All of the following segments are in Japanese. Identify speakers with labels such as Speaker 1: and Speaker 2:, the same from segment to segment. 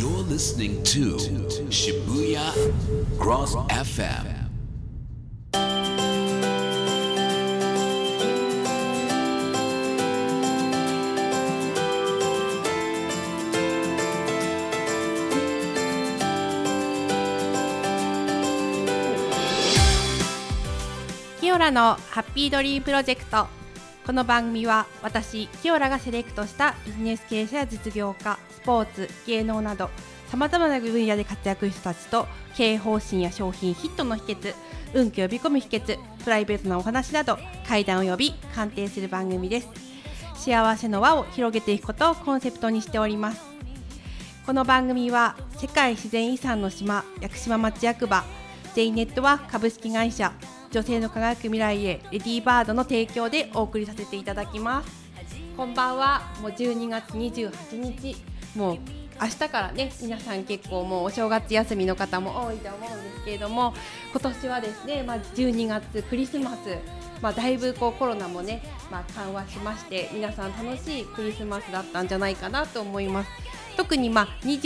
Speaker 1: You're listening to Shibuya Cross FM.
Speaker 2: キオラのハッピードリームプロジェクト。この番組は私キオラがセレクトしたビジネス経営者や実業家、スポーツ、芸能などさまざまな分野で活躍した人たちと経営方針や商品ヒットの秘訣、運気を呼び込む秘訣、プライベートなお話など怪談を呼び鑑定する番組です。幸せの輪を広げていくことをコンセプトにしております。この番組は世界自然遺産の島、屋久島町役場、J ネットワーク株式会社、女性の輝く未来へレディーバードの提供でお送りさせていただきます。こんばんは。もう12月28日、もう明日からね、皆さん結構もうお正月休みの方も多いと思うんですけれども、今年はですね、12月クリスマス、だいぶコロナもね、緩和しまして、皆さん楽しいクリスマスだったんじゃないかなと思います。特に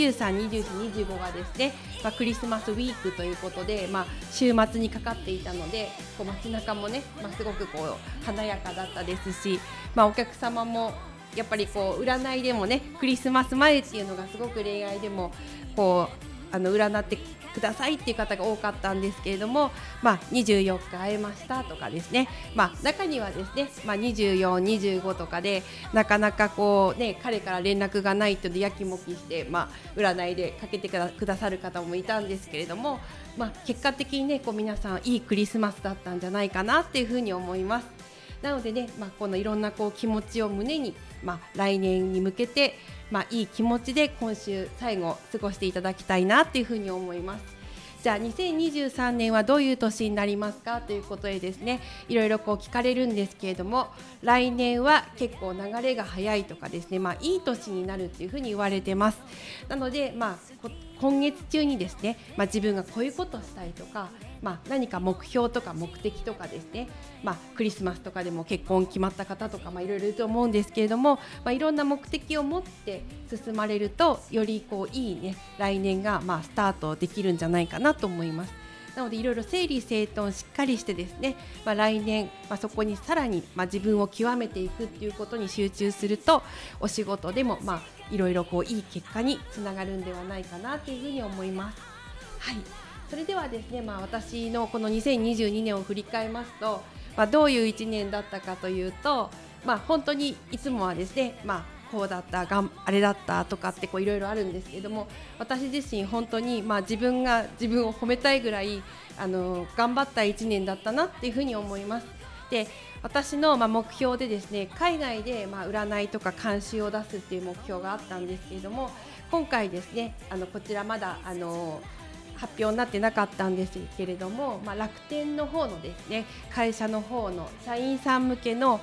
Speaker 2: 23、24、25がですね、クリスマスウィークということで、週末にかかっていたので、街中もね、すごく華やかだったですし、お客様もやっぱり占いでもね、クリスマス前っていうのがすごく恋愛でも占ってくださいっていう方が多かったんですけれども、24日会えましたとかですね、中にはですね、24、25とかでなかなか彼から連絡がないとでやきもきして、占いでかけてくださる方もいたんですけれども、結果的にね、皆さんいいクリスマスだったんじゃないかなっていうふうに思います。なのでね、このいろんな気持ちを胸に、来年に向けていい気持ちで今週最後過ごしていただきたいなというふうに思います。じゃあ2023年はどういう年になりますかということでですね、いろいろ聞かれるんですけれども、来年は結構流れが早いとかですね、いい年になるというふうに言われてます。なので、今月中にですね、自分がこういうことしたいとか、何か目標とか目的とかですね、クリスマスとかでも結婚決まった方とかいろいろいると思うんですけれども、いろんな目的を持って進まれるとよりいいね、来年がスタートできるんじゃないかなと思います。なのでいろいろ整理整頓しっかりしてですね、来年、そこにさらに自分を極めていくっていうことに集中すると、お仕事でもいろいろいい結果につながるんではないかなというふうに思います。はい、それではですね、私のこの2022年を振り返りますと、どういう1年だったかというと、本当にいつもはですね、こうだったあれだったとかっていろいろあるんですけれども、私自身本当に自分が自分を褒めたいぐらい頑張った1年だったなっていうふうに思います。で、私の目標でですね、海外で占いとか監修を出すっていう目標があったんですけれども、今回ですね、こちらまだ発表になってなかったんですけれども、楽天の方のですね、会社の方の社員さん向けの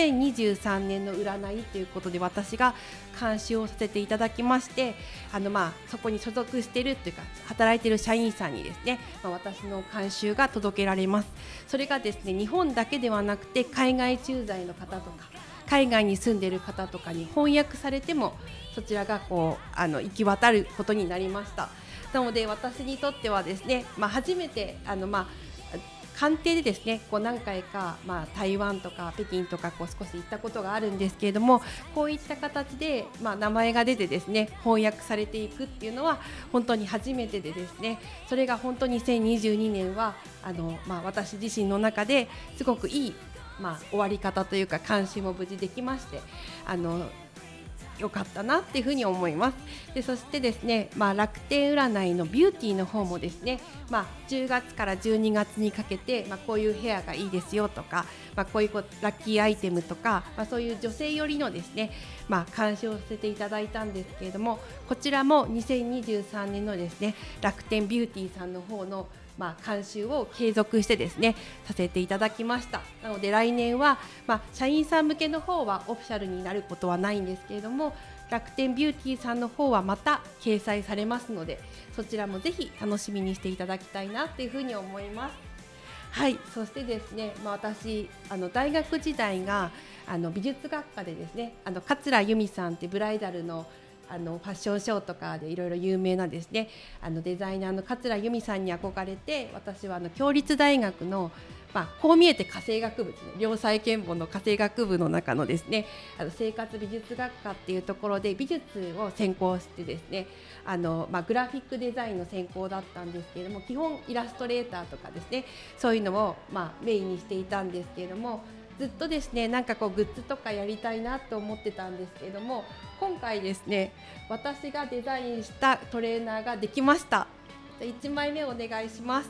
Speaker 2: 2023年の占いということで私が監修をさせていただきまして、そこに所属しているというか働いている社員さんにですね、私の監修が届けられます。それがですね、日本だけではなくて海外駐在の方とか海外に住んでいる方とかに翻訳されてもそちらが行き渡ることになりました。なので私にとってはですね、初めて官邸でですね、何回か、台湾とか北京とか少し行ったことがあるんですけれども、こういった形で、名前が出てですね、翻訳されていくっていうのは本当に初めてでですね、それが本当に2022年は私自身の中ですごくいい、終わり方というか監視も無事できまして、良かったなっていうふうに思います。で、そしてですね、楽天占いのビューティーの方もですね、10月から12月にかけて、こういうヘアがいいですよとか、こういうラッキーアイテムとか、そういう女性寄りのですね、監視をさせていただいたんですけれども、こちらも2023年のですね、楽天ビューティーさんの方の監修を継続してですねさせていただきました。なので来年は、社員さん向けの方はオフィシャルになることはないんですけれども、楽天ビューティーさんの方はまた掲載されますので、そちらもぜひ楽しみにしていただきたいなというふうに思います。はい、そしてですね、私大学時代が美術学科でですね、桂由美さんってブライダルのファッションショーとかでいろいろ有名なですねデザイナーの桂由美さんに憧れて、私は共立大学のこう見えて家政学部ですね、良妻賢母の家政学部の中のですね生活美術学科っていうところで美術を専攻してですねグラフィックデザインの専攻だったんですけれども、基本イラストレーターとかですねそういうのをメインにしていたんですけれども、ずっとですねなんかこうグッズとかやりたいなと思ってたんですけれども、今回ですね私がデザインしたトレーナーができました。1枚目お願いします。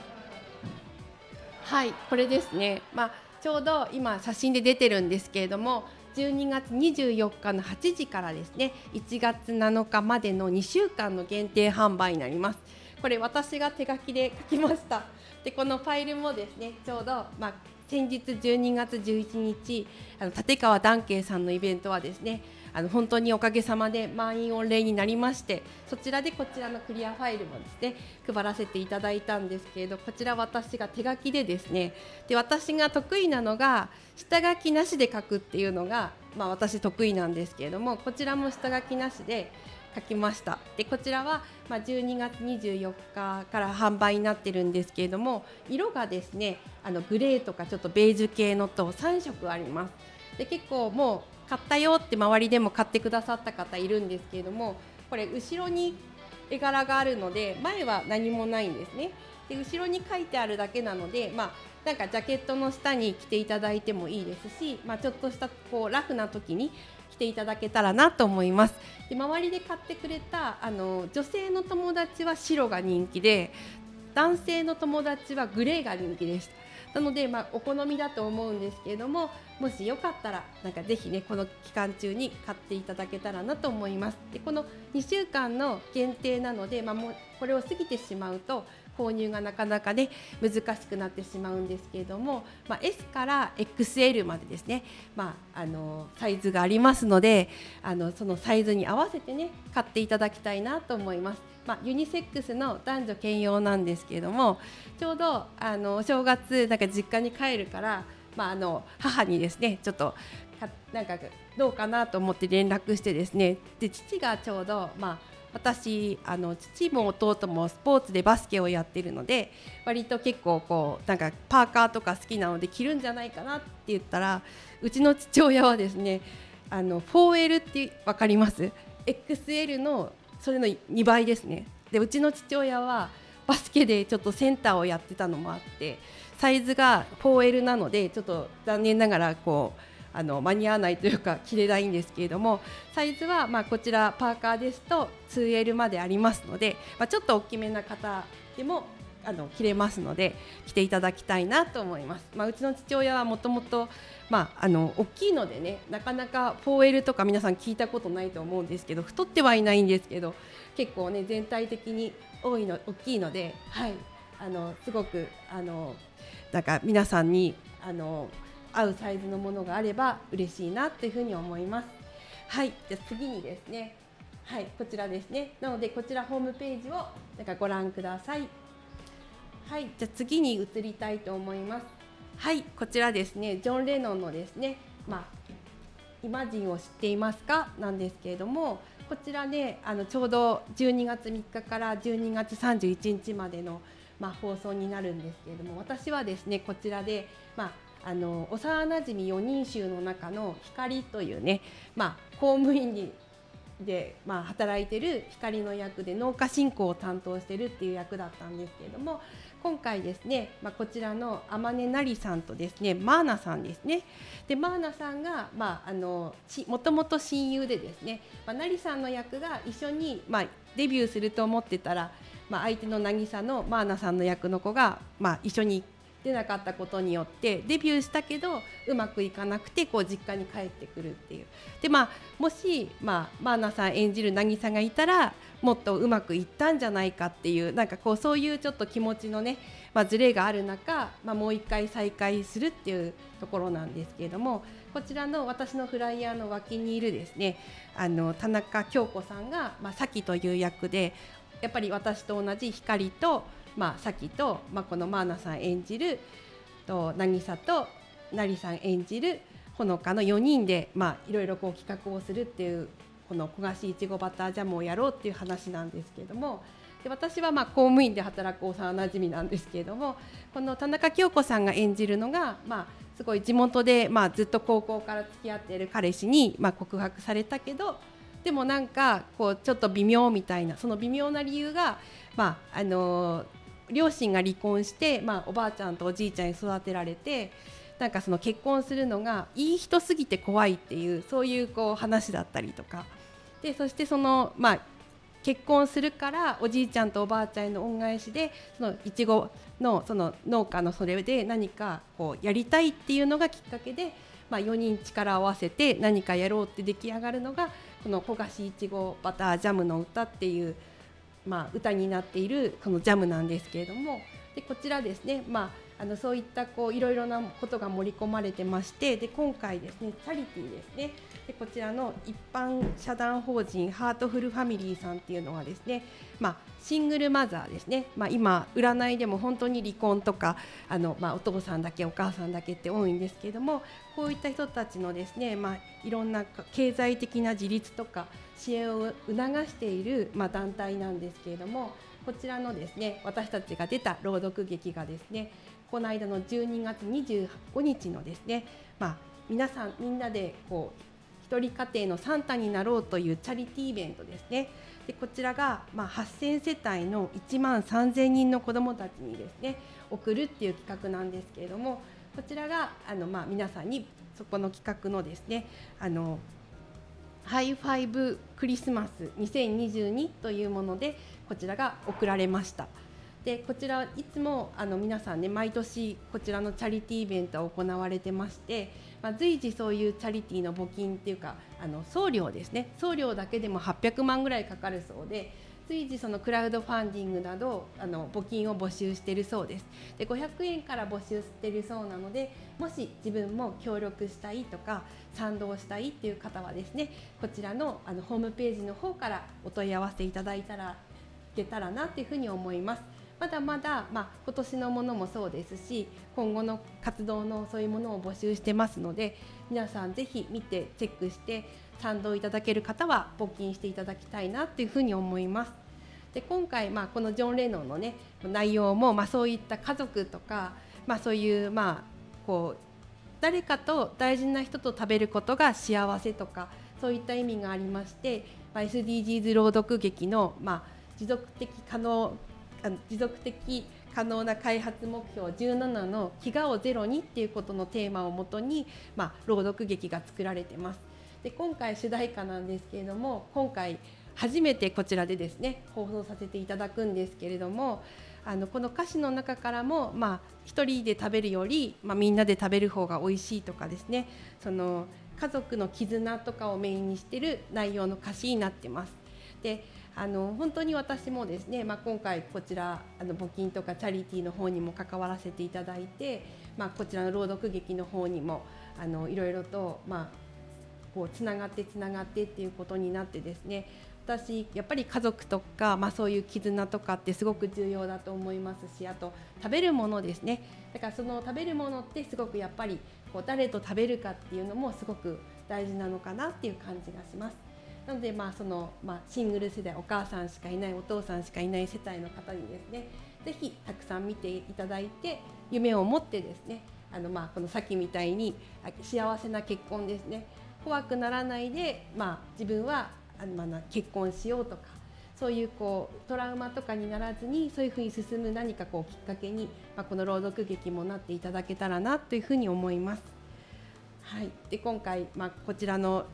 Speaker 2: はい、これですね、ちょうど今写真で出てるんですけれども、12月24日の8時からですね1月7日までの2週間の限定販売になります。これ私が手書きで書きました。でこのファイルもですねちょうど、先日12月11日立川談慶さんのイベントはですね本当におかげさまで満員御礼になりまして、そちらでこちらのクリアファイルもですね配らせていただいたんですけれど、こちら私が手書きでですね、で私が得意なのが下書きなしで書くっていうのが、私得意なんですけれども、こちらも下書きなしで書きました。でこちらは12月24日から販売になってるんですけれども、色がですねグレーとかちょっとベージュ系のと3色あります。で結構もう買ったよって周りでも買ってくださった方いるんですけれども、これ後ろに絵柄があるので前は何もないんですね。で後ろに書いてあるだけなので、なんかジャケットの下に着ていただいてもいいですし、ちょっとしたこうラフな時に着ていただけたらなと思います。で周りで買ってくれた女性の友達は白が人気で、男性の友達はグレーが人気でした。なので、お好みだと思うんですけれども、もしよかったらなんかぜひねこの期間中に買っていただけたらなと思います。でこの2週間の限定なので、もうこれを過ぎてしまうと購入がなかなかね難しくなってしまうんですけれども、S から XL までですね、サイズがありますので、そのサイズに合わせてね買っていただきたいなと思います。ユニセックスの男女兼用なんですけれども、ちょうどお正月なんか実家に帰るから、母にですねちょっとなんかどうかなと思って連絡してですね、で父がちょうど私父も弟もスポーツでバスケをやってるので、割と結構こうなんかパーカーとか好きなので着るんじゃないかなって言ったら、うちの父親はですね4L って分かります？ XL のそれの2倍ですね。でうちの父親はバスケでちょっとセンターをやってたのもあって、サイズが 4L なのでちょっと残念ながらこう間に合わないというか着れないんですけれども、サイズはこちらパーカーですと 2L までありますので、ちょっと大きめな方でも着れますので着ていただきたいなと思います。うちの父親はもともと大きいのでね、なかなか 4L とか皆さん聞いたことないと思うんですけど、太ってはいないんですけど結構ね全体的に大きいので、すごくなんか皆さんに合うサイズのものがあれば嬉しいなというふうに思います。はい、じゃあ次にですね、こちらですね。なのでこちらホームページをなんかご覧ください。はい、じゃあ次に移りたいと思います。はい、こちらですね、ジョン・レノンのですね、イマジンを知っていますかなんですけれども、こちらねちょうど12月3日から12月31日までの、放送になるんですけれども、私はですねこちらで、幼なじみ4人衆の中の光というね、公務員で働いてる光の役で農家振興を担当してるっていう役だったんですけれども、今回ですね、こちらの天音なりさんとですねマーナさんですね。でマーナさんがもともと親友でですね、なりさんの役が一緒にデビューすると思ってたら、相手の渚のマーナさんの役の子が一緒に出なかったことによってデビューしたけどうまくいかなくてこう実家に帰ってくるっていう。でもしマーナさん演じる渚がいたらもっとうまくいったんじゃないかっていう、なんかこうそういうちょっと気持ちのね、ズレがある中、もう一回再会するっていうところなんですけれども、こちらの私のフライヤーの脇にいるですね田中京子さんが咲という役で、やっぱり私と同じ光と咲と、このマーナさん演じる渚となりさん演じるほのかの4人でいろいろこう企画をするっていうこの焦がしいちごバタージャムをやろうっていう話なんですけれども、で私は公務員で働く幼なじみなんですけれども、この田中京子さんが演じるのが、すごい地元で、ずっと高校から付き合っている彼氏に、告白されたけど、でもなんかこうちょっと微妙みたいな、その微妙な理由が、両親が離婚して、おばあちゃんとおじいちゃんに育てられて、なんかその結婚するのがいい人すぎて怖いっていう、そういう話だったりとかで、そしてその結婚するからおじいちゃんとおばあちゃんへの恩返しで、そのいちごのその農家のそれで何かこうやりたいっていうのがきっかけで、4人力を合わせて何かやろうって出来上がるのがこの焦がしいちごバタージャムの歌っていう、歌になっているこのジャムなんですけれども、でこちらですね、そういったいろいろなことが盛り込まれてまして、で今回ですねチャリティーですね、でこちらの一般社団法人ハートフルファミリーさんっていうのはですね、シングルマザーですね、今占いでも本当に離婚とかお父さんだけお母さんだけって多いんですけれども、こういった人たちのですね、いろんな経済的な自立とか支援を促している、団体なんですけれども、こちらのですね私たちが出た朗読劇がですね、この間の12月25日のですね、皆さんみんなで一人家庭のサンタになろうというチャリティーイベントですね。でこちらが8000世帯の1万3000人の子どもたちにですね送るっていう企画なんですけれども、こちらが皆さんにそこの企画のですねハイファイブクリスマス2022というものでこちらが送られました。でこちらいつも皆さんね毎年こちらのチャリティーイベントは行われてまして、随時そういうチャリティーの募金っていうか送料ですね、送料だけでも800万ぐらいかかるそうで、随時そのクラウドファンディングなど募金を募集しているそうです。で500円から募集しているそうなので、もし自分も協力したいとか賛同したいっていう方はですね、こちらのホームページの方からお問い合わせいただいたらいけたらなというふうに思います。まだまだ、今年のものもそうですし、今後の活動のそういうものを募集してますので、皆さんぜひ見てチェックして賛同いただける方は募金していただきたいなというふうに思います。で今回、このジョン・レノンの、ね、内容も、そういった家族とか、そういう、誰かと大事な人と食べることが幸せとか、そういった意味がありまして、SDGs 朗読劇の、持続的可能な開発目標17の飢餓をゼロにっていうことのテーマをもとに、朗読劇が作られてます。で今回主題歌なんですけれども、今回初めてこちらでですね放送させていただくんですけれども、この歌詞の中からも、一人で食べるより、みんなで食べる方が美味しいとかですね、その家族の絆とかをメインにしている内容の歌詞になってます。で本当に私もですね、今回こちら募金とかチャリティーの方にも関わらせていただいて、こちらの朗読劇の方にもいろいろと、こうつながってっていうことになってですね、私やっぱり家族とか、そういう絆とかってすごく重要だと思いますし、あと食べるものですね。だからその食べるものってすごくやっぱりこう誰と食べるかっていうのもすごく大事なのかなっていう感じがします。なのでシングル世代、お母さんしかいないお父さんしかいない世帯の方にですね、ぜひたくさん見ていただいて、夢を持ってですね、このさっきみたいに幸せな結婚ですね、怖くならないで、自分は結婚しようとか、そういうトラウマとかにならずに、そういうふうに進む何かきっかけに、この朗読劇もなっていただけたらなというふうに思います。はい、で今回、こちらの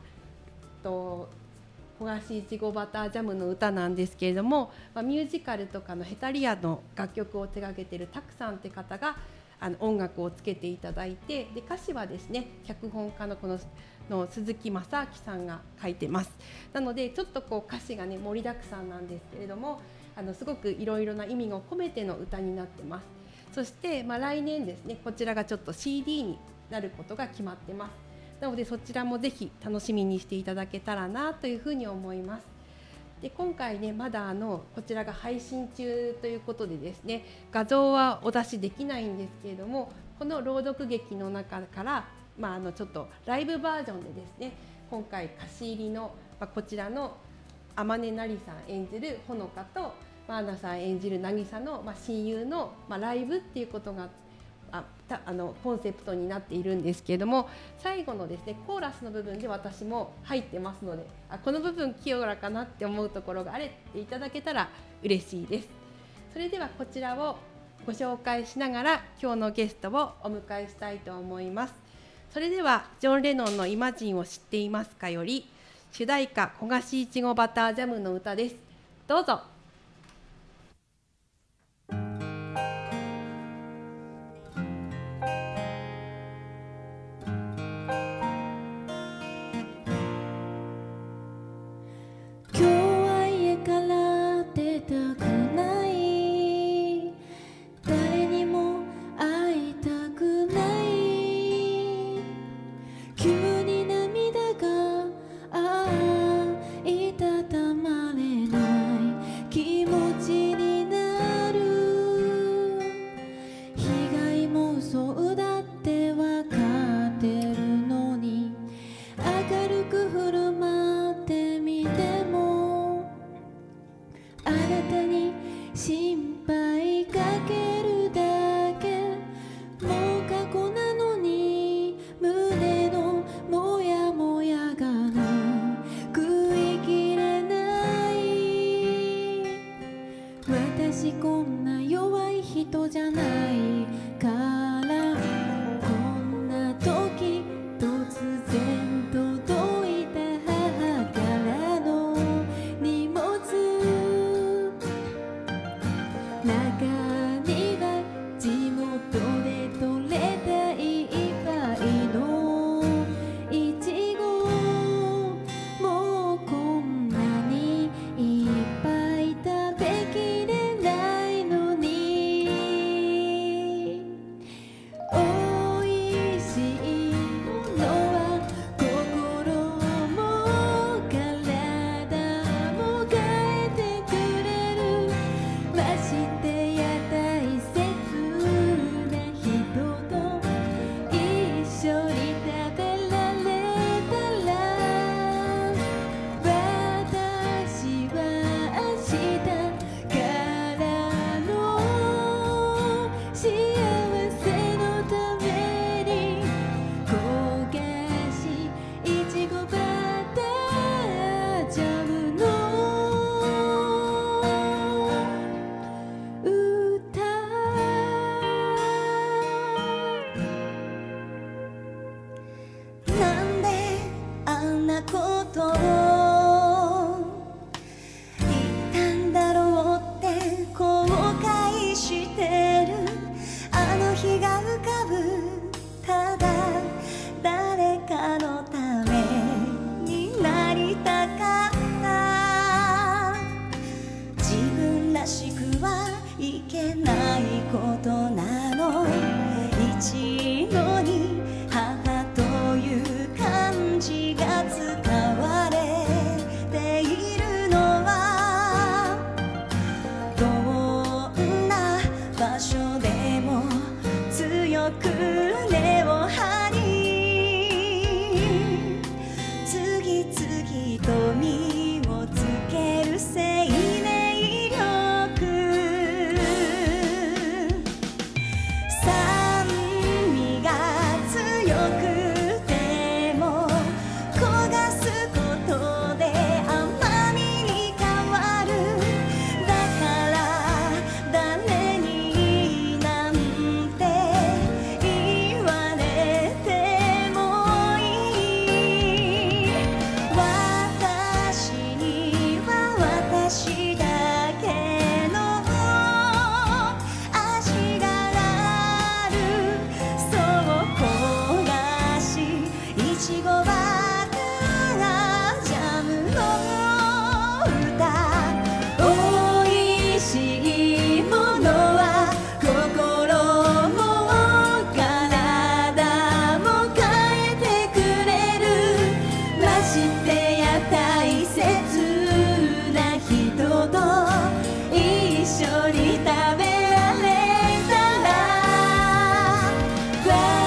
Speaker 2: 焦がしいちごバタージャムの歌なんですけれども、ミュージカルとかのヘタリアの楽曲を手掛けているタクさんって方が音楽をつけていただいて、で歌詞はですね脚本家の鈴木正明さんが書いてます。なのでちょっと歌詞がね盛りだくさんなんですけれども、すごくいろいろな意味を込めての歌になってます。そして、来年ですね、こちらがちょっと CD になることが決まってます。なのでそちらもぜひ楽しみにしていただけたらなというふうに思います。で今回ねまだこちらが配信中ということでですね、画像はお出しできないんですけれども、この朗読劇の中から、ちょっとライブバージョンでですね、今回歌詞入りのこちらの天音成さん演じるほのかとアンナさん演じる渚の、親友の、ライブっていうことがコンセプトになっているんですけれども、最後のですねコーラスの部分で私も入ってますので、この部分清らかなって思うところがあれていただけたら嬉しいです。それではこちらをご紹介しながら今日のゲストをお迎えしたいと思います。それではジョン・レノンのイマジンを知っていますかより主題歌焦がしいちごバタージャムの歌です。どうぞ。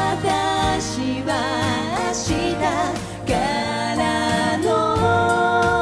Speaker 3: 私はからの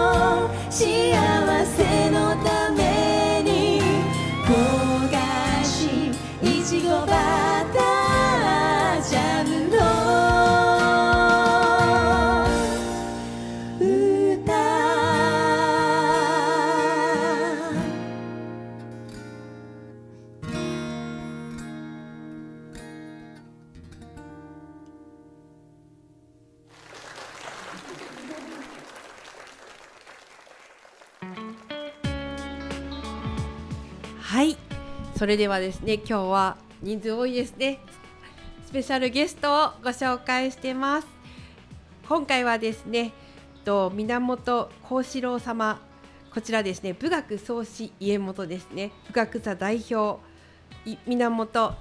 Speaker 2: はい、それではですね、今日は人数多いですね。スペシャルゲストをご紹介してます。今回はですね、源幸四郎様、こちらですね、武学創始家元ですね、武学座代表源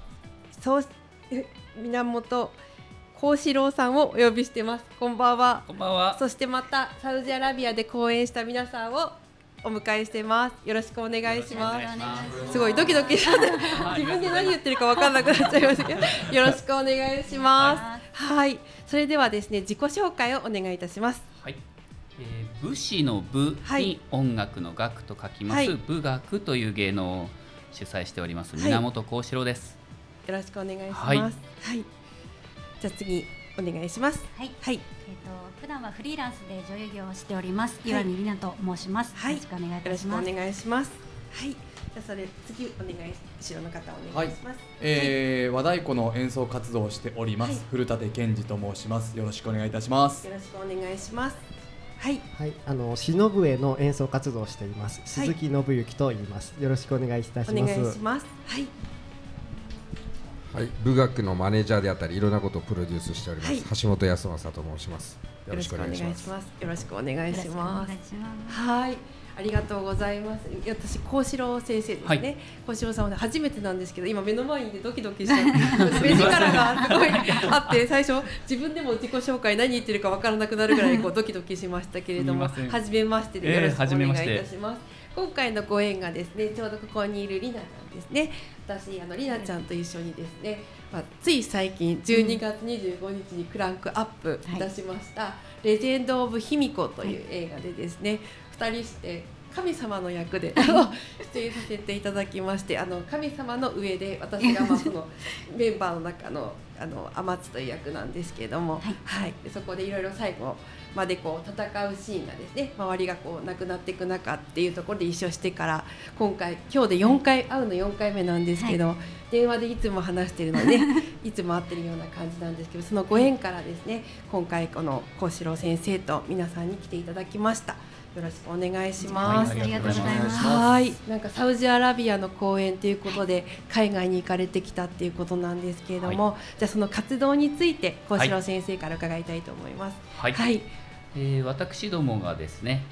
Speaker 2: 幸四郎さんをお呼びしてます。こんばんは。
Speaker 3: こんばんは。
Speaker 2: そしてまたサウジアラビアで講演した皆さんをお迎えしてます。よろしくお願いします。すごいドキドキして自分で何言ってるか分かんなくなっちゃいましたけど、よろしくお願いします。はい、それではですね、自己紹介をお願いいたします。
Speaker 3: はい、武士の武に音楽の楽と書きます、武楽という芸能を主催しております源幸四郎です。
Speaker 2: よろしくお願いします。はい、じゃあ次お願いします。
Speaker 4: はい、普段はフリーランスで女優業をしております岩見里奈と申します。よろしくお願いいたします。
Speaker 2: よろしくお願いします。はい、じゃあそれ次お願い後ろの方お願いします。
Speaker 5: 和太鼓の演奏活動をしております、古舘健二と申します。よろしくお願いいたします。
Speaker 2: よろしくお願いします。はい、
Speaker 6: 篠笛の演奏活動をしています、鈴木信之と言います。よろしくお願いいたします。
Speaker 2: お願いします。
Speaker 7: はい、武楽のマネージャーであったりいろんなことをプロデュースしております、橋本康正と申します。よろしくお願いします。
Speaker 2: よろしくお願いします。はい、ありがとうございます。私幸四郎先生ですね。幸四郎さんは初めてなんですけど、今目の前にドキドキしちゃって目力がすごいあって、最初自分でも自己紹介何言ってるか分からなくなるぐらいドキドキしましたけれども、初めましてでよろしくお願いいたします。今回のご縁がですね、ちょうどここにいるりなちゃんですね。私りなちゃんと一緒にですね、つい最近12月25日にクランクアップいたしました、レジェンド・オブ・卑弥呼という映画でですね、2人して神様の役で出演させていただきまして、神様の上で私がそのメンバーの中の天津という役なんですけれども、そこでいろいろ最後までこう戦うシーンがですね、周りがこうなくなっていく中っていうところで一緒してから、今日で4回会うの4回目なんですけど、電話でいつも話してるのでいつも会ってるような感じなんですけど、そのご縁からですね、今回この幸四郎先生と皆さんに来ていただきました。よろしくお願いします。
Speaker 4: ありがとうございます。
Speaker 2: はい、なんかサウジアラビアの公演ということで海外に行かれてきたっていうことなんですけれども、じゃあその活動について幸四郎先生から伺いたいと思います。
Speaker 3: 私どもがですね、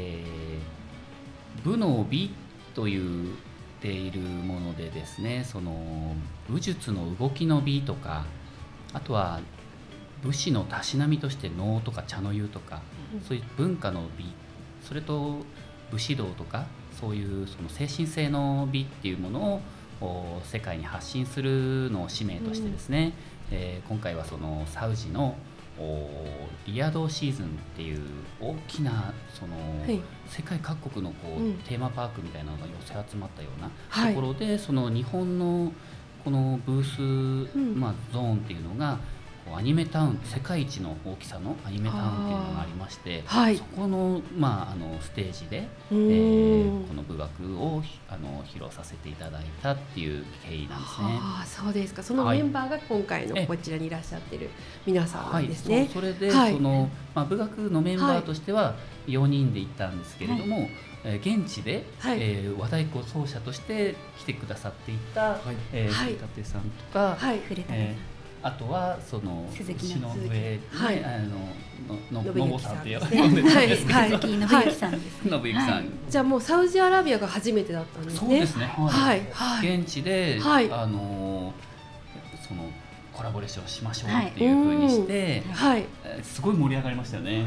Speaker 3: 武の美と言っているものでですね、その武術の動きの美とか、あとは武士のたしなみとして能とか茶の湯とか、そういう文化の美、それと武士道とか、そういうその精神性の美っていうものを世界に発信するのを使命としてですね、今回はそのサウジのリヤドシーズンっていう大きなその世界各国のこうテーマパークみたいなのが寄せ集まったようなところで、その日本のこのブース、ゾーンっていうのがアニメタウン、世界一の大きさのアニメタウンっていうのがありまして、そこの、ステージで、この武楽を披露させていただいたっていう経緯なんですね。
Speaker 2: そうですか。そのメンバーが今回のこちらにいらっしゃってる皆さんなんですね。
Speaker 3: それで、その武楽のメンバーとしては4人で行ったんですけれども、現地で、和太鼓奏者として来てくださっていた古舘さんとか、あとはその
Speaker 4: 鈴木
Speaker 3: の上のぼさんって呼んで
Speaker 4: たんですけど、鈴木信之さんです。
Speaker 3: 信之さん。
Speaker 2: じゃあもうサウジアラビアが初めてだったんですね。
Speaker 3: そうですね。現地でそのコラボレーションしましょうっていう風にして、すごい盛り上がりましたよね。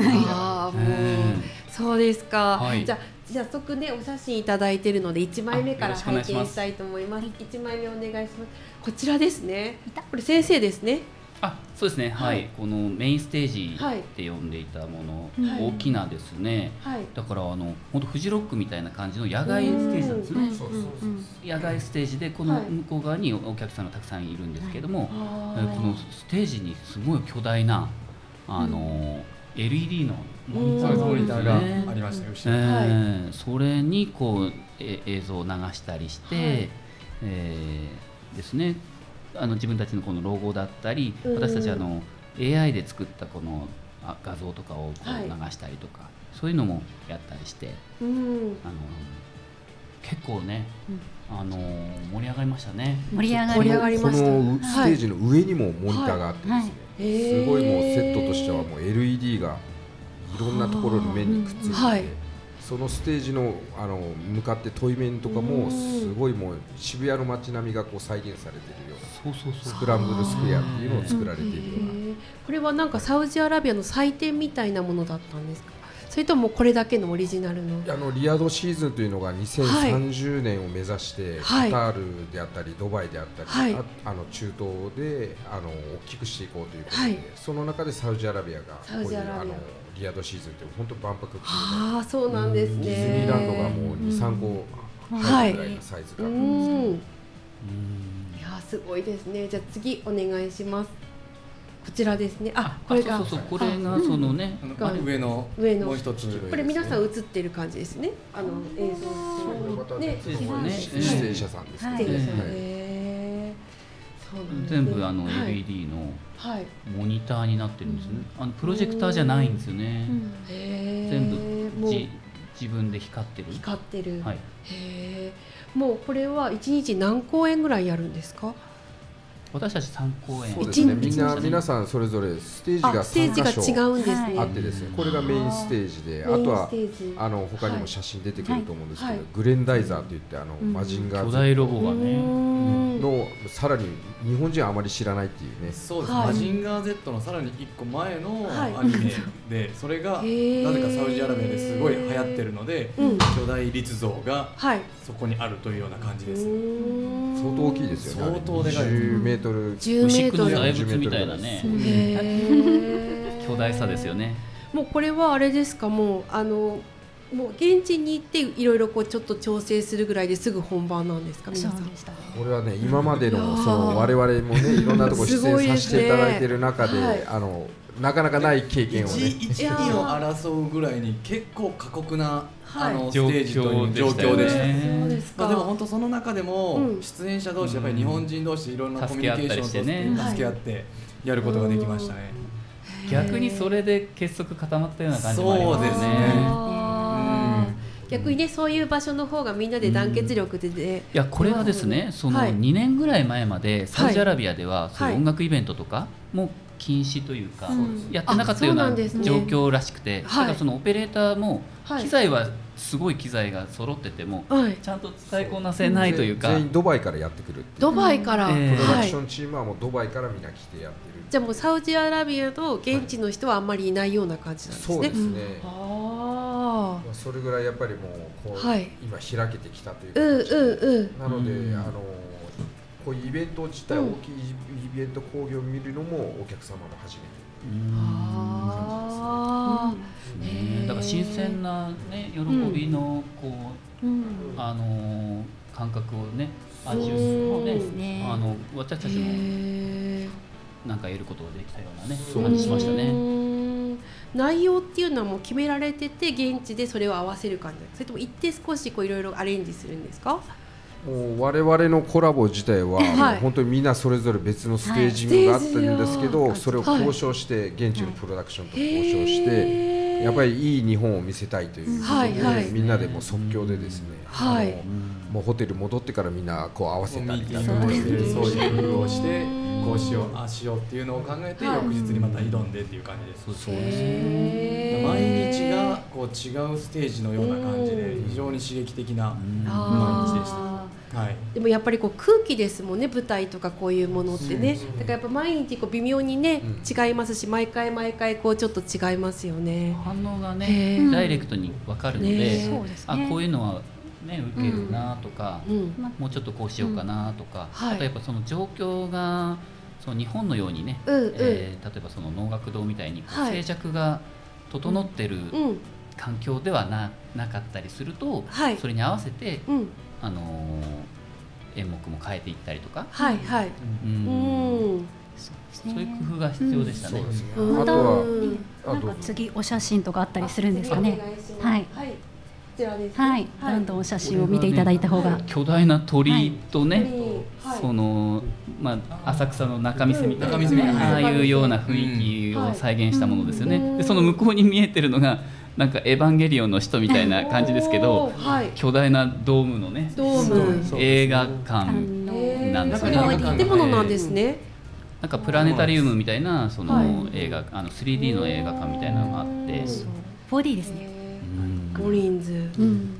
Speaker 2: そうですか。じゃあ早速ね、お写真いただいているので1枚目から拝見したいと思います。1枚目お願いします。こちらですね。これ先生ですね。
Speaker 3: そうですね。このメインステージって呼んでいたもの、大きなですね。だから本当フジロックみたいな感じの野外ステージなんですね。野外ステージでこの向こう側にお客さんがたくさんいるんですけれども、このステージにすごい巨大なLED の
Speaker 5: モニターがありましたよ。
Speaker 3: それにこう映像を流したりして、ですね、自分たちのこのロゴだったり、私たちAI で作ったこの画像とかをこう流したりとか、そういうのもやったりして、 結構ね、盛り上がりましたね。
Speaker 4: 盛り上がりました。
Speaker 7: このステージの上にもモニターがあってですね、すごいもうセットとしてはもう LED がいろんなところに面にくっついてて、そのステージの向かって対面とかもすごいもう渋谷の街並みがこう再現されているようなスクランブルスクエアっていうのを作られているような。
Speaker 8: これはなんかサウジアラビアの祭典みたいなものだったんですか？それともこれだけのオリジナルの？
Speaker 7: リヤドシーズンというのが2030年を目指して、カタールであったりドバイであったり、中東で大きくしていこうということで、その中でサウジアラビアがこういうリヤドシーズンという本当万博っていう
Speaker 8: そうなんですね。
Speaker 7: ディズニーランドがもう2、3個入るぐらいのサイズがあるんですけど、
Speaker 8: いやすごいですね。じゃあ次お願いします。こちらですね。これが
Speaker 3: これがそのね、
Speaker 5: 上のもう一つ、
Speaker 8: これ皆さん映ってる感じですね。映像
Speaker 7: ね、出演者さんですね。
Speaker 3: 全部LED のモニターになってるんですね。プロジェクターじゃないんですよね。全部自分で光ってる。
Speaker 8: 光ってる。もうこれは1日何公演ぐらいやるんですか？
Speaker 3: 私たち3公演。
Speaker 7: そうですね。皆さんそれぞれステージが3カ所あってですね。これがメインステージで、あとは他にも写真出てくると思うんですけど、グレンダイザーといってマジンガー
Speaker 3: 巨大ロボがね
Speaker 7: のさらに日本人はあまり知らないっていうね。
Speaker 5: そうです。マジンガー Z のさらに1個前のアニメで、それがなぜかサウジアラビアですごい流行ってるので、巨大立像がそこにあるというような感じです。
Speaker 7: 相当大きいですよね。
Speaker 5: 相当でかい。
Speaker 7: 10メートル。
Speaker 3: 牛久の大仏みたいなね。巨大さですよね。
Speaker 8: もうこれはあれですか？もう現地に行っていろいろこうちょっと調整するぐらいですぐ本番なんですか？皆さん。
Speaker 7: これはね、今までの我々もね、いろんなところ出演させていただいている中で、なかなかない経験をね。
Speaker 5: 1、2を争うぐらいに結構過酷なステージという状況でした。でも本当その中でも出演者同士やっぱり日本人同士いろんなコミュニケーションをとって助け合ってやることができましたね。
Speaker 3: 逆にそれで結束固まったような感じもありますよね。
Speaker 8: 逆にね、そういう場所の方がみんなで団結力でね。
Speaker 3: いや、これはですね、その2年ぐらい前までサウジアラビアではそういう音楽イベントとかも禁止というかやってなかったような状況らしくて、だからそのオペレーターも機材はすごい機材が揃っててもちゃんと使いこなせないというか、
Speaker 7: 全員ドバイからやってくるっていう。
Speaker 8: ドバイから、
Speaker 7: プロダクションチームはもうドバイからみんな来てやってる。
Speaker 8: じゃあもうサウジアラビアと現地の人はあんまりいないような感じなんですね。
Speaker 7: そうですね。それぐらいやっぱりもうこう今開けてきたという形なので、こういうイベント自体、大きいイベント興行を見るのもお客様も初め
Speaker 3: て。だから新鮮なね、喜びのこう感覚をね、味をね、私たちもなんか得ることができたようなね感じしましたね。
Speaker 8: 内容っていうのはもう決められてて現地でそれを合わせる感じですか？それとも行って少しこういろいろアレンジするんですか？
Speaker 7: もう我々のコラボ自体は本当にみんなそれぞれ別のステージングがあったんですけど、それを交渉して現地のプロダクションと交渉してやっぱりいい日本を見せたいということで、みんなでもう即興でですね、もうホテル戻ってからみんなこう合わせたりとか、
Speaker 5: そういう工夫をしてこうしようああしようっていうのを考えて翌日にまた挑んでっていう感じです。そうですね。毎日がこう違うステージのような感じで非常に刺激的な毎日でした。
Speaker 8: でもやっぱりこう空気ですもんね、舞台とかこういうものってね。だからやっぱ毎日こう微妙にね違いますし、毎回こうちょっと違いますよね。
Speaker 3: 反応がねダイレクトに分かるので、あ、こういうのはね受けるなとか、もうちょっとこうしようかなとか、あとやっぱその状況がその日本のようにね、例えばその能楽堂みたいに静寂が整ってる環境ではなかったりすると、それに合わせて演目も変えていったりとか、そういう工夫が必要でしたね。
Speaker 4: あとはなんか次お写真とかあったりするんですかね。はい。はい、どんどんお写真を見ていただいた方が。
Speaker 3: 巨大な鳥居とね、その浅草の仲見世みたいなああいうような雰囲気を再現したものですよね。でその向こうに見えてるのがなんかエヴァンゲリオンの人みたいな感じですけど、巨大なドームのね、映画館なんですね。
Speaker 8: 建物なんですね。
Speaker 3: なんかプラネタリウムみたいなその映画、3D の映画館みたいなのがあって、
Speaker 4: 4D ですね。
Speaker 8: ゴリンズ。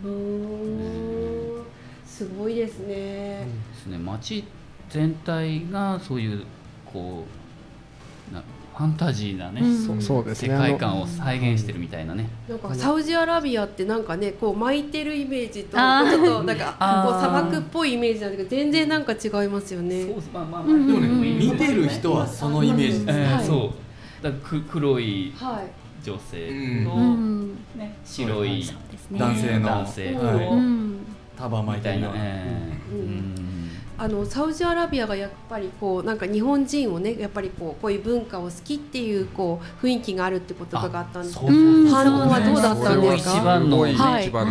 Speaker 8: すごいですね。
Speaker 3: ですね。街全体がそういうこうファンタジーなね、
Speaker 6: そうですね、
Speaker 3: 世界観を再現してるみたいなね。
Speaker 8: なんかサウジアラビアってなんかね、こう巻いてるイメージとちょっとなんかこう砂漠っぽいイメージなんだけど、全然なんか違いますよね。
Speaker 5: でもね、見てる人はそのイメージです。
Speaker 3: そう。だから黒い女性と白い
Speaker 5: 男性束巻いたりな。
Speaker 8: サウジアラビアがやっぱりこうなんか日本人をね、やっぱりこういう文化を好きっていうこう雰囲気があるってことがあったんですけど、反応はどうだったんですか？
Speaker 3: 一番の
Speaker 7: 我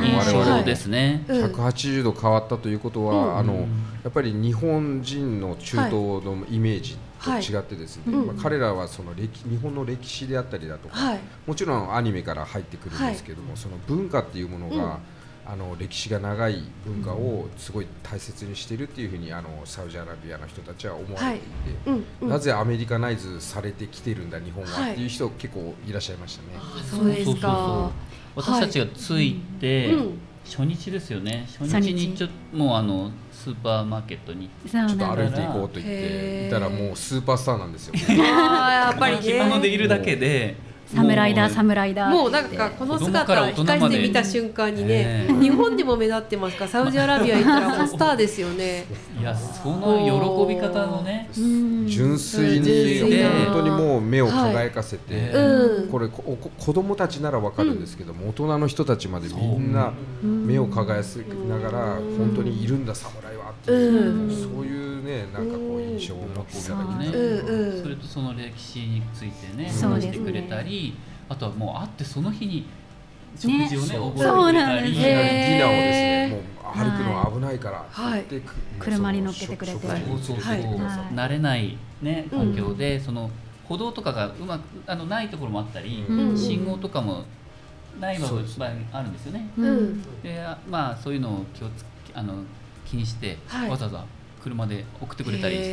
Speaker 7: 々
Speaker 3: ですね。
Speaker 7: 180度変わったということは、やっぱり日本人の中東のイメージと違ってですね、彼らはその日本の歴史であったりだとか、もちろんアニメから入ってくるんですけども、その文化っていうものが歴史が長い文化をすごい大切にしているっていうふうにサウジアラビアの人たちは思われていて、なぜアメリカナイズされてきてるんだ日本はっていう人結構いらっしゃいましたね。
Speaker 8: そうですか。
Speaker 3: 私たちが着いて初日ですよね。初日にもうスーパーマーケットに
Speaker 7: ちょっと歩いていこうと言っていたら、もうスーパースターなんですよ。
Speaker 8: やっぱりね。
Speaker 3: 着物でいるだけで。
Speaker 4: 侍だ。
Speaker 8: もうなんかこの姿控えて見た瞬間にね、日本でも目立ってますから、サウジアラビア行ったらもうスターですよね。
Speaker 3: いや、その喜び方のね、
Speaker 7: 純粋に本当にもう目を輝かせて、これ子供たちならわかるんですけども、大人の人たちまでみんな目を輝かせながら、本当にいるんだ侍はっていう、そういうね、なんかこう印象を持っていただけた。
Speaker 3: それとその歴史についてね、話してくれたり、あとはもう会ってその日に食事をね、覚えてくれたり、
Speaker 7: ディナーをですね、もう歩くのは危ないからって
Speaker 4: 車に乗っけてくれて、
Speaker 3: 慣れないね環境で、その歩道とかがうまくないところもあったり、信号とかもない場合あるんですよね。で、まあそういうのを気にしてわざわざ車で送ってくれたりして、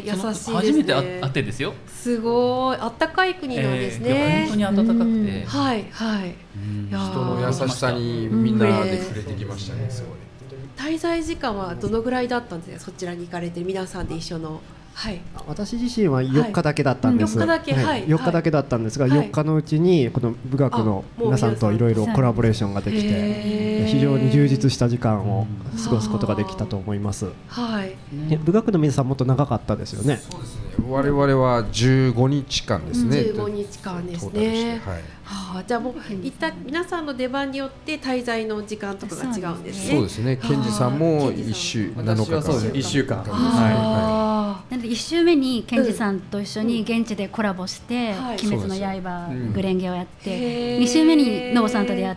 Speaker 8: 優しいですね。
Speaker 3: 初めて会ってですよ。
Speaker 8: すごいあったかい国なんですね。
Speaker 3: 本当に暖かくて、
Speaker 7: 人の優しさにみんなで触れてきましたね。すごい。
Speaker 8: 滞在時間はどのぐらいだったんですか？そちらに行かれて皆さんで一緒の。
Speaker 6: 私自身は4日だけだったんです。
Speaker 8: 4日だけ、
Speaker 6: 4日だけだったんですが、4日のうちにこの部学の皆さんといろいろコラボレーションができて、非常に充実した時間を過ごすことができたと思います。部学の皆さんもっと長かったですよね。
Speaker 7: そうですね。我々は15日間ですね。
Speaker 8: 15日間ですね。じゃあもう一旦皆さんの出番によって滞在の時間とかが違うんですね。
Speaker 7: そうですね。ケンジさんも7日間。
Speaker 5: 1週間。
Speaker 4: なんで1週目にケンジさんと一緒に現地でコラボして「鬼滅の刃」グレンゲをやって、2週目にノボさんと出会って、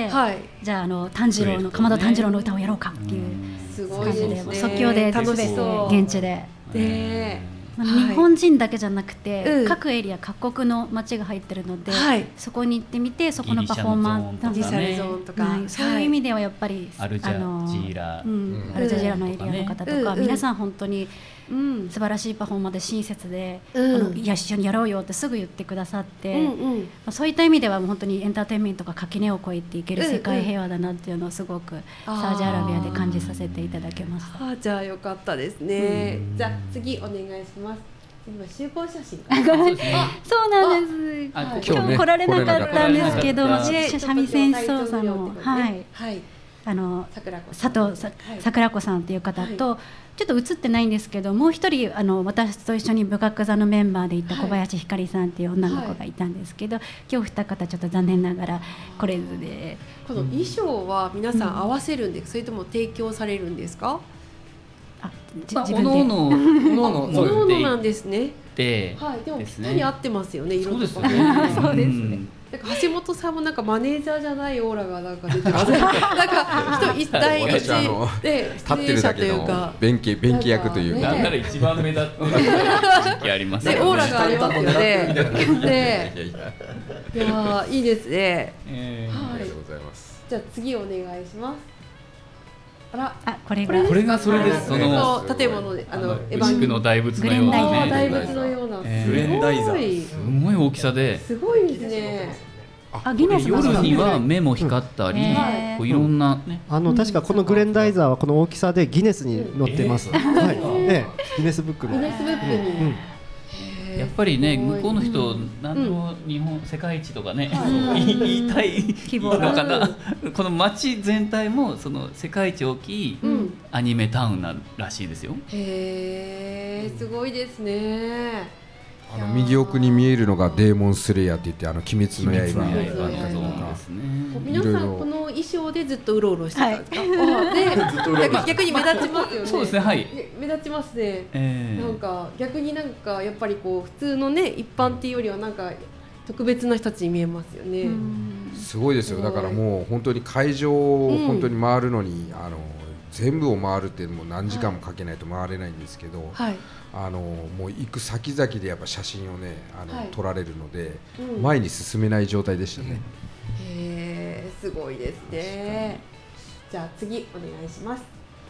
Speaker 4: じゃあ炭治郎の竈門炭治郎の歌をやろうかっていう感じで即興で楽しそう現地で。日本人だけじゃなくて、各エリア各国の街が入ってるので、そこに行ってみて、そこのパフォーマンス
Speaker 8: ギリシャゾーンとか、
Speaker 4: そういう意味ではやっぱり
Speaker 3: アルジャジーラ
Speaker 4: のエリアの方とか、皆さん本当に素晴らしいパフォーマンスで親切で、いや一緒にやろうよってすぐ言ってくださって、そういった意味では本当にエンターテインメントが垣根を越えていける世界平和だなっていうのをすごくサウジアラビアで感じさせていただけました。
Speaker 8: じゃあよかったですね。じゃあ次お願いします。今集合写真そうなんです。
Speaker 4: 今日来られなかったんですけど、三味線奏者の桜子さんっていう方と、ちょっと映ってないんですけど、もう一人私と一緒に部学座のメンバーでいた小林ひかりさんっていう女の子がいたんですけど、今日二方ちょっと残念ながら来れずで。
Speaker 8: この衣装は皆さん合わせるんですか、それとも提供されるんですか？
Speaker 3: 自分でおのおの
Speaker 8: なんですね。
Speaker 3: で
Speaker 8: もぴったり合ってますよね、色とか。
Speaker 4: そうですね。
Speaker 8: 橋本さんもなんかマネージャーじゃないオーラがなんか出てます。なんか人一対一で
Speaker 7: 立ってるだけの弁慶役というか。
Speaker 3: なんなら一番目立ってる時期ありますね。
Speaker 8: オーラがありますよね。いやいいですね。
Speaker 7: います。
Speaker 8: じゃあ次お願いします。
Speaker 4: これ
Speaker 3: がそれです。その
Speaker 8: 建物で
Speaker 3: 牛久の大仏のようなね。
Speaker 8: 大仏のような。
Speaker 5: グレンダイザー。
Speaker 3: すごい大きさで。
Speaker 8: すごいですね。
Speaker 3: 夜には目も光ったり、こういろんなね。
Speaker 6: 確かこのグレンダイザーはこの大きさでギネスに載ってます。はい。ギネスブックに。
Speaker 3: やっぱりね、向こうの人何でも日本世界一とかね言いたいのかな。この街全体もその世界一大きいアニメタウンならしいですよ。
Speaker 8: へえ、すごいですね。
Speaker 7: 右奥に見えるのがデーモンスレイヤーって言って鬼滅の刃
Speaker 3: ですね。
Speaker 8: 皆さんこの衣装でずっとうろうろしてたんですか？逆に目立ちますよね。
Speaker 3: そうですね、はい。
Speaker 8: 目立ちますね。なんか逆になんかやっぱりこう普通のね一般っていうよりはなんか特別な人たちに見えますよね。
Speaker 7: すごいですよ。だからもう本当に会場を本当に回るのに全部を回るってもう何時間もかけないと回れないんですけど、もう行く先々でやっぱ写真をね撮られるので、前に進めない状態でしたね。
Speaker 8: へえ、すごいですね。じゃあ次お願いします。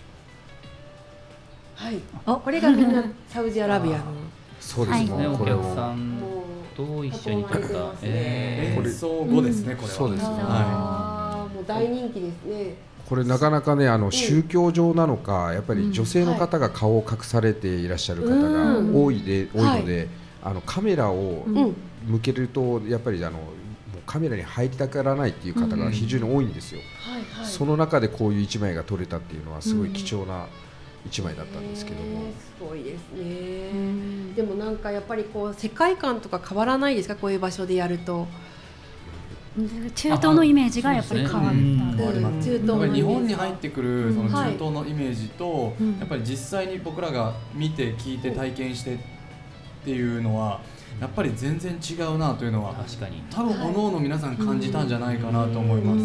Speaker 8: はい。これがみんなサウジアラビアの。
Speaker 7: そうですね。
Speaker 3: お客さんと一緒に撮った。
Speaker 5: 演奏後ですね。これは。
Speaker 7: そうですね。
Speaker 8: もう大人気ですね。
Speaker 7: これなかなかね宗教上なのかやっぱり女性の方が顔を隠されていらっしゃる方が多いのでカメラを向けるとやっぱりもうカメラに入りたがらないっていう方が非常に多いんですよ。その中でこういう一枚が撮れたっていうのはすごい貴重な一枚だったんですけども。
Speaker 8: すごいですね。でもなんかやっぱりこう世界観とか変わらないですか、こういう場所でやると。
Speaker 4: 中東のイメージがやっぱり変わった。
Speaker 5: 日本に入ってくるその中東のイメージと、やっぱり実際に僕らが見て聞いて体験してっていうのはやっぱり全然違うなというのは多分各々皆さん感じたんじゃないかなと思います。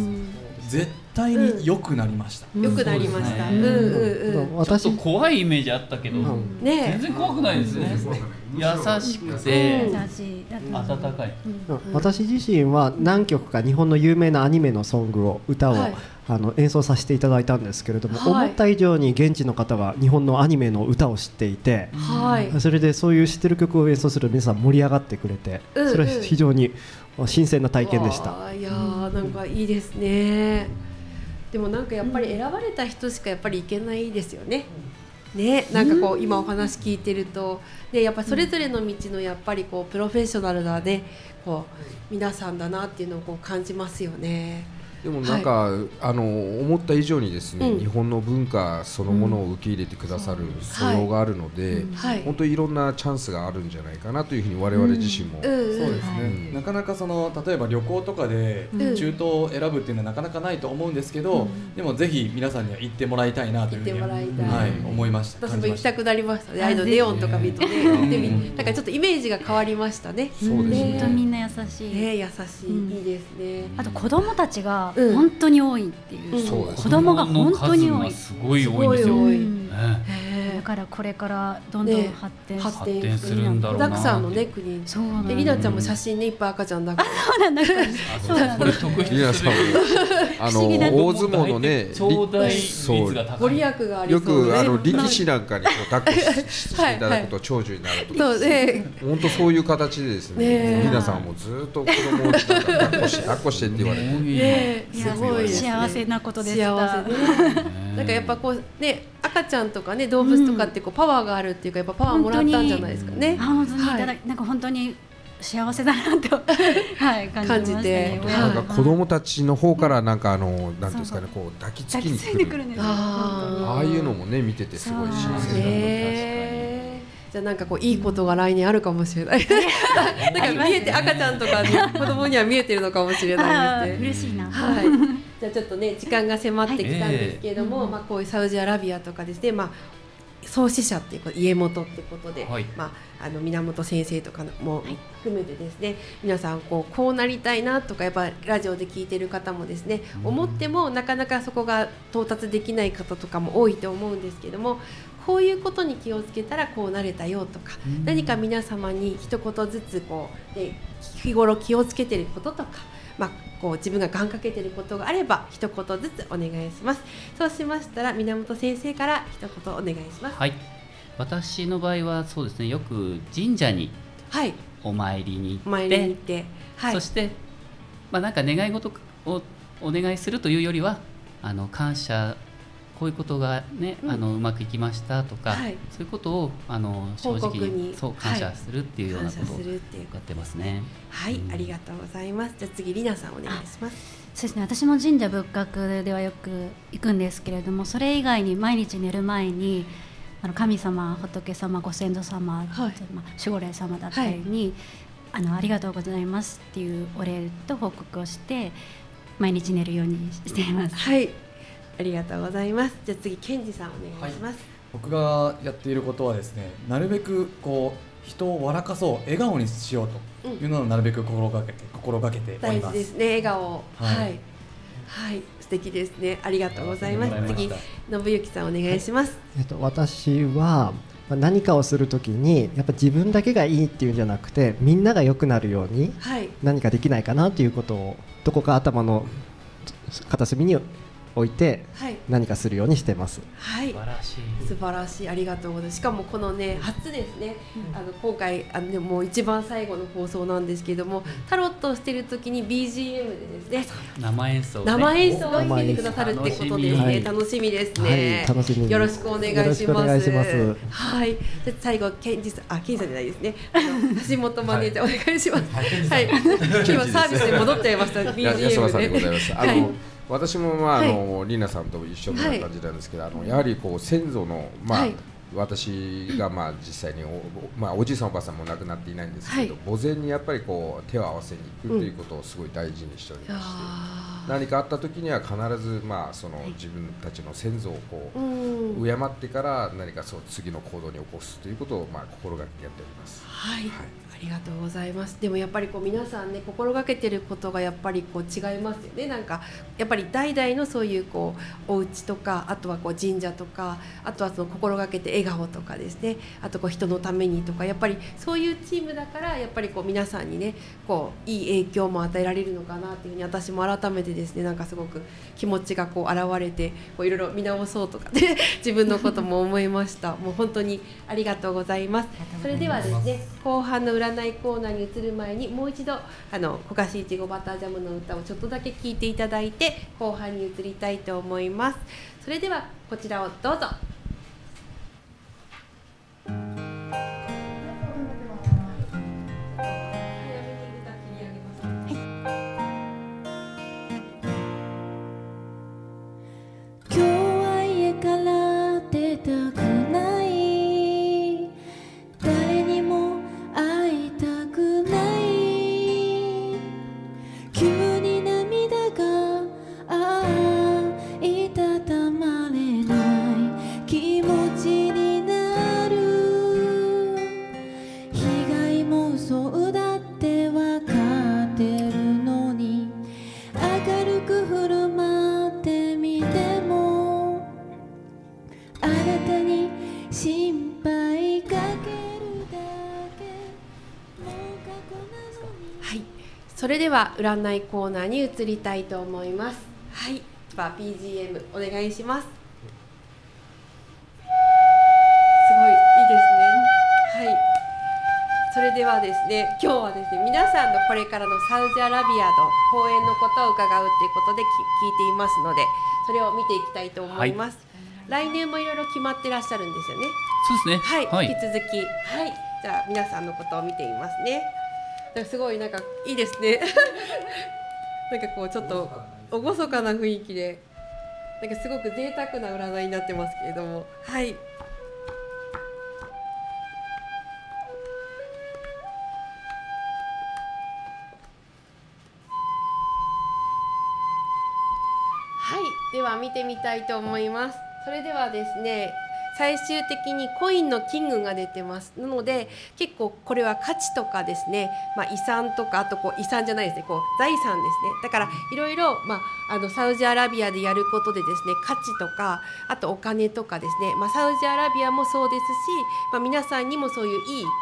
Speaker 5: 絶対に良くなりました。
Speaker 8: 良くなりました。
Speaker 3: ちょっと怖いイメージあったけど、全然怖くないですね。優しくて温かい。
Speaker 6: 私自身は何曲か日本の有名なアニメのソングを歌を演奏させていただいたんですけれども、思った以上に現地の方が日本のアニメの歌を知っていて、それでそういう知ってる曲を演奏する皆さん盛り上がってくれて、それは非常に新鮮な体験でした。
Speaker 8: いやー、なんかいいですね。でもなんかやっぱり選ばれた人しかやっぱり行けないですよね。なんかこう今お話聞いてると、やっぱそれぞれの道のやっぱりこうプロフェッショナルなね、こう皆さんだなっていうのをこう感じますよね。
Speaker 7: でもなんか、思った以上にですね、日本の文化そのものを受け入れてくださる素養があるので、本当にいろんなチャンスがあるんじゃないかなというふうに我々自身も、
Speaker 5: そうですね。なかなか例えば旅行とかで中東を選ぶっていうのはなかなかないと思うんですけど、でもぜひ皆さんには行ってもらいたいなというふうに思いました。
Speaker 8: 私も行きたくなりましたね。ネオンとか見るとね、行ってみて、なんかちょっとイメージが変わりましたね。
Speaker 7: そうですね。
Speaker 4: 本当みんな優しい。
Speaker 8: 優しい、いいですね。
Speaker 4: あと子供たちが本当に多いっていう、子供が本当に多い、
Speaker 3: すごい多いんですよ。
Speaker 4: だからこれからどんどん発展
Speaker 3: するんだろうな。
Speaker 8: たくさんのね国。でリナちゃんも写真ねいっぱい赤ちゃんだから。
Speaker 4: そうなんだ。
Speaker 3: これ特筆
Speaker 7: リナさんも大相撲のね
Speaker 8: ご利益がありそうで。
Speaker 7: よく力士なんかに抱っこしていただくと長寿になるとか。本当そういう形でですね。リナさんもずっと子供を抱っこしてって言われて。
Speaker 8: すごい
Speaker 4: 幸せなことでした。
Speaker 8: なんかやっぱこうね。赤ちゃんとかね動物とかってこうパワーがあるっていうかやっぱパワーもらったんじゃないですかね。
Speaker 4: 本当になんか本当に幸せだなと感じて、
Speaker 7: なんか子供たちの方からなんかなんですかねこう抱きつきに来るああいうのもね見ててすごい新鮮だった。
Speaker 8: じゃあなんかこういいことが来年あるかもしれない。なんか見えて赤ちゃんとか子供には見えてるのかもしれないですね。
Speaker 4: 嬉しいな。
Speaker 8: はい。じゃあちょっとね時間が迫ってきたんですけれども、こういうサウジアラビアとかですね、創始者っていう家元ってことで、源先生とかも含めてですね、皆さんこうなりたいなとかやっぱラジオで聞いてる方もですね、思ってもなかなかそこが到達できない方とかも多いと思うんですけども、こういうことに気をつけたらこうなれたよとか、何か皆様に一言ずつこう、日頃気をつけてることとか、 こう自分が願掛けていることがあれば一言ずつお願いします。そうしましたら源先生から一言お願いします。
Speaker 3: はい、私の場合はそうですね、よく神社にお参りに行って、そして、なんか願い事をお願いするというよりは感謝、こういうことがね、うまくいきましたとか、そういうことを正直に感謝するっていうようなことをやってますね。
Speaker 8: はい、ありがとうございます。じゃあ次りなさんお願いします。
Speaker 4: そうですね、私も神社仏閣ではよく行くんですけれども、それ以外に毎日寝る前に神様、仏様、ご先祖様、守護霊様だったりに、ありがとうございますっていうお礼と報告をして毎日寝るようにしています。
Speaker 8: はい、ありがとうございます。じゃあ次健二さんお願いします。
Speaker 5: 僕がやっていることはですね、なるべくこう人を笑かそう、笑顔にしようというのをなるべく心がけております。
Speaker 8: 大事ですね、笑顔。はい、素敵ですね。ありがとうございます。次、信之さんお願いします。
Speaker 6: 私は何かをするときにやっぱ自分だけがいいっていうんじゃなくて、みんなが良くなるように何かできないかなということをどこか頭の片隅に置いて何かするようにしてます。
Speaker 8: はい、素晴らしい、ありがとうございます。しかもこのね、初ですね、今回もう一番最後の放送なんですけども、タロットをしている時に BGM でですね、
Speaker 3: 生演奏を
Speaker 8: 弾いてくださるってことですね。楽しみですね。よろしくお願いします。はい、で最後健二さんじゃないですね、橋本マネージャーお願いします。はい、今サービスで戻っちゃいました。BGM
Speaker 7: でございます。私もリナさんと一緒な感じなんですけど、やはりこう先祖の私が実際におじいさんおばあさんも亡くなっていないんですけど、墓前にやっぱりこう手を合わせに行くということをすごい大事にしておりまして、何かあった時には必ずその自分たちの先祖をこう敬ってから何か次の行動に起こすということを心がけてやっております。
Speaker 8: はい、ありがとうございます。でもやっぱりこう皆さんね、心がけてることがやっぱりこう違いますよね。なんかやっぱり代々のそういうこうお家とか、あとはこう神社とか、あとはその心がけて笑顔とかですね、あとこう人のためにとか、やっぱりそういうチームだからやっぱりこう皆さんにね、こういい影響も与えられるのかなっていうふうに私も改めてですね、なんかすごく気持ちがこう現れて、こういろいろ見直そうとかで自分のことも思いました。もう本当にありがとうございます。それではですね、後半の占いコーナーに移る前にもう一度焦がしいちごバタージャムの歌をちょっとだけ聴いていただいて後半に移りたいと思います。それではこちらをどうぞ。それでは占いコーナーに移りたいと思います。はい、では BGM お願いします。すごいいいですね。はい。それではですね、今日はですね、皆さんのこれからのサウジアラビアの公演のことを伺うということで聞いていますので、それを見ていきたいと思います。来年もいろいろ決まってらっしゃるんですよね。
Speaker 3: そうですね。
Speaker 8: はい、引き続き、はい、じゃあ皆さんのことを見てみますね。すごいなんかいいですね。なんかこうちょっと厳かな雰囲気で、なんかすごく贅沢な占いになってますけれども、はい。はい、では見てみたいと思います。それではですね、最終的にコインのキングが出てます。なので結構これは価値とかですね、遺産とか、あとこう遺産じゃないですね、こう財産ですね。だからいろいろサウジアラビアでやることでですね、価値とか、あとお金とかですね、サウジアラビアもそうですし、皆さんにもそういういいお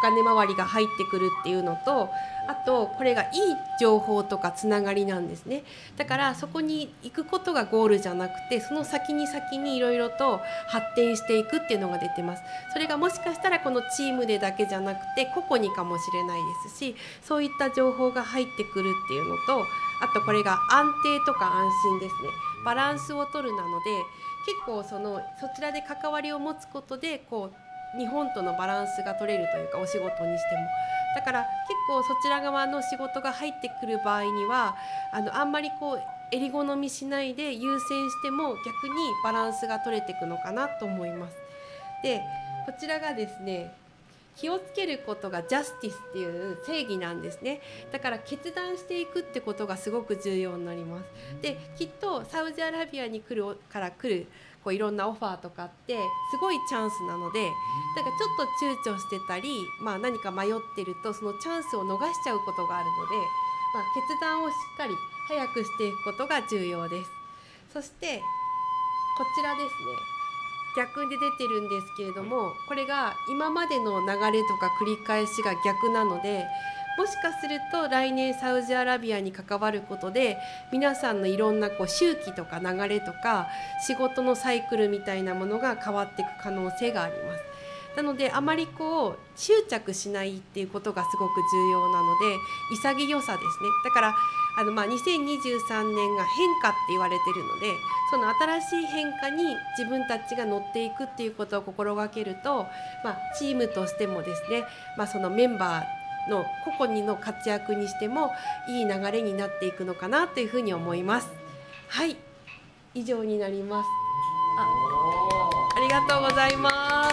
Speaker 8: 金回りが入ってくるっていうのと、あとこれがいい情報とかつながりなんですね。だからそこに行くことがゴールじゃなくて、その先にいろいろと発展していくっていうのが出てます。それがもしかしたらこのチームでだけじゃなくて個々にかもしれないですし、そういった情報が入ってくるっていうのと、あとこれが安定とか安心ですね。バランスを取るなので、結構そちらで関わりを持つことで日本とのバランスが取れるというか、お仕事にしても。だから結構そちら側の仕事が入ってくる場合にはあんまり襟好みしないで優先しても逆にバランスが取れていくのかなと思います。でこちらがですね、気をつけることがジャスティスっていう正義なんですね。だから決断していくってことがすごく重要になります。できっとサウジアラビアに来るいろんなオファーとかってすごいチャンスなので、なんかちょっと躊躇してたり、何か迷ってるとそのチャンスを逃しちゃうことがあるので、決断をしっかり早くしていくことが重要です。そしてこちらですね、逆で出てるんですけれども、これが今までの流れとか繰り返しが逆なので、もしかすると来年サウジアラビアに関わることで皆さんのいろんな周期とか流れとか仕事のサイクルみたいなものが変わっていく可能性があります。なのであまり執着しないっていうことがすごく重要なので、潔さですね。だから2023年が変化って言われているので、その新しい変化に自分たちが乗っていくっていうことを心がけると、チームとしてもですね、そのメンバーの個々の活躍にしてもいい流れになっていくのかなというふうに思います。はい、以上になります。ありがとうございます。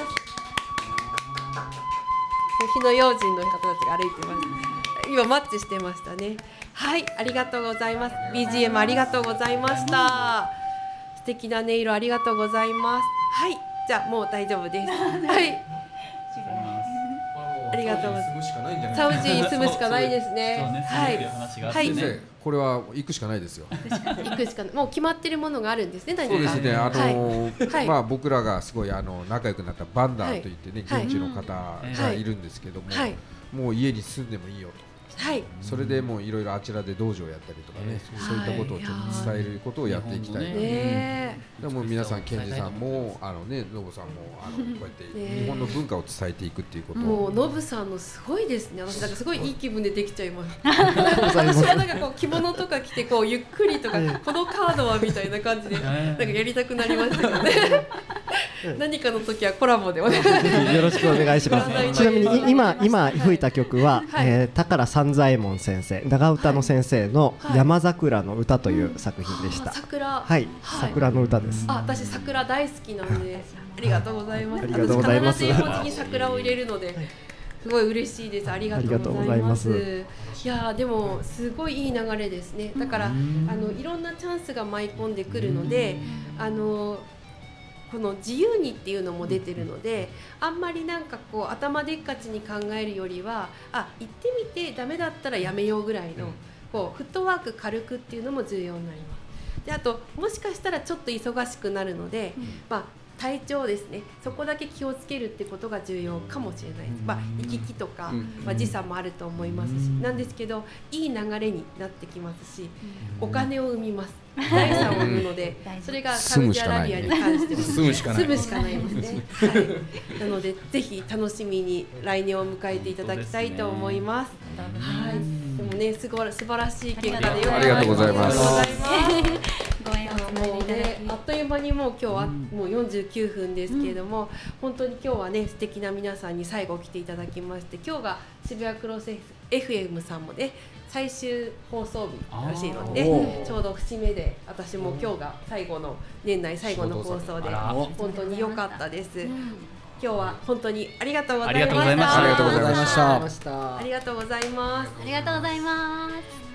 Speaker 8: 火の用心の方たちが歩いてます。今マッチしてましたね。はい、ありがとうございます。 BGM ありがとうございました。素敵な音色ありがとうございます。はい、じゃあもう大丈夫です。はい、ありがとうございます。サウジに住むしかないですね。はい、
Speaker 7: 先生、これは行くしかないですよ。
Speaker 8: 行くしかない。もう決まってるものがあるんですね。
Speaker 7: そうですね。僕らがすごい仲良くなったバンダーといってね、現地の方がいるんですけども、もう家に住んでもいいよと。それでもういろいろあちらで道場をやったりとかね、そういったことをちょっと伝えることをやっていきたいな。でも皆さん、ケンジさんもノブさんもこうやって日本の文化を伝えていくっていうことを。
Speaker 8: もうノブさんのすごいですね。私なんかすごいいい気分でできちゃいます。私はなんか着物とか着てゆっくりとかこのカードはみたいな感じでなんかやりたくなりましたけどね。何かの時はコラボでお願いします。
Speaker 6: よろしくお願いします。ちなみに今吹いた曲は宝三左衛門先生、長唄の先生の山桜の歌という作品でした。はい、桜の歌です。
Speaker 8: 私桜大好きなのでありがとうございます。
Speaker 6: ありがとうございます。
Speaker 8: 必ず絵文字に桜を入れるのですごい嬉しいです。ありがとうございます。いやでもすごいいい流れですね。だからいろんなチャンスが舞い込んでくるので、この自由にっていうのも出てるので、あんまりなんか頭でっかちに考えるよりは、行ってみてダメだったらやめようぐらいのフットワーク軽くっていうのも重要になります。であともしかしたらちょっと忙しくなるので、体調ですね、そこだけ気をつけるってことが重要かもしれないです。行き来とか、時差もあると思いますし、なんですけどいい流れになってきますし、お金を生みます。財産を生むので、それがサウジアラビアに関しても住むしかないですね。なのでぜひ楽しみに来年を迎えていただきたいと思います。はい、でもね素晴らしい結果で
Speaker 7: ありがとうございます。
Speaker 8: もうね、あっという間にもう今日はもう49分ですけれども、本当に今日はね素敵な皆さんに最後来ていただきまして、今日が渋谷クロス FM さんもね最終放送日らしいので、ちょうど節目で私も今日が年内最後の放送で本当に良かったです。今日は本当にありがとうございました。
Speaker 7: ありがとうございました。
Speaker 8: ありがとうございます。
Speaker 4: ありがとうございます。